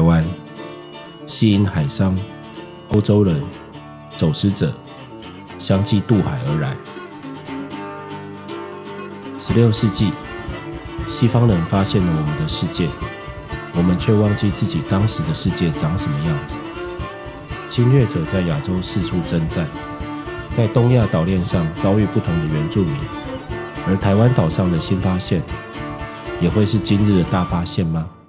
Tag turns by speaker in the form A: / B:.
A: 湾，系因海商、欧洲人、走私者相继渡海而来。16世纪，西方人发现了我们的世界，我们却忘记自己当时的世界长什么样子。侵略者在亚洲四处征战，在东亚岛链上遭遇不同的原住民，而台湾岛上的新发现，也会是今日的大发现吗？